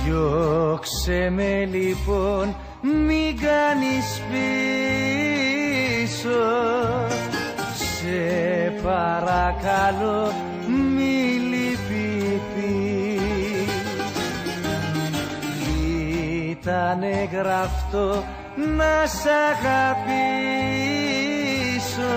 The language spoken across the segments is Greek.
Διώξε με λοιπόν, μην κάνεις πίσω, σε παρακαλώ μη λυπηθείς. Ήτανε γραφτό να σ' αγαπήσω,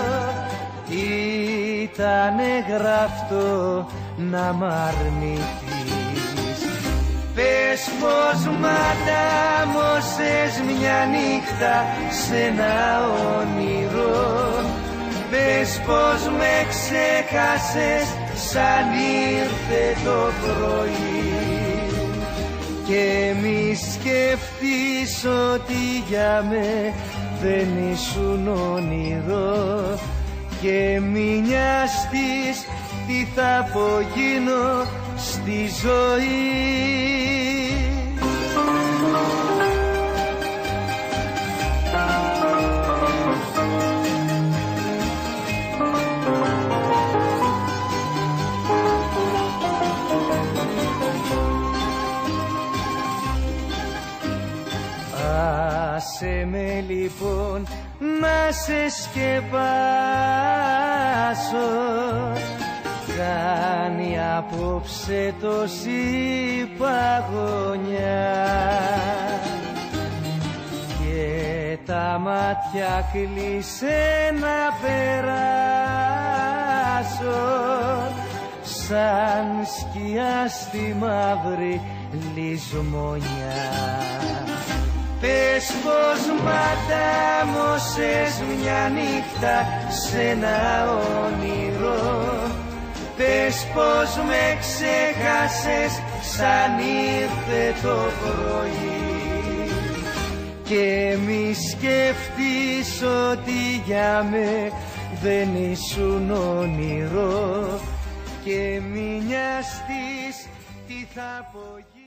ήτανε γραφτό να μ' αρνηθείς. Πες πως μ' αντάμωσες μια νύχτα σ' ένα όνειρο, πες πως με ξέχασες σαν ήρθε το πρωί, και μη σκεφτείς ότι για με δεν ήσουν όνειρο, και μη νοιαστείς τι θα απογίνω στη ζωή. Άσε με λοιπόν να σε σκεπάσω, κάνει απόψε τόση παγωνιά, και τα μάτια κλείσε να περάσω, σαν σκιά στη μαύρη λησμονιά. Πες πως μ' αντάμωσες μια νύχτα σ' ένα όνειρο, πες πως με ξέχασες σαν ήρθε το πρωί, και μη σκεφτείς ότι για με δεν ήσουν όνειρο, και μη νοιαστείς τι θα απογίνει.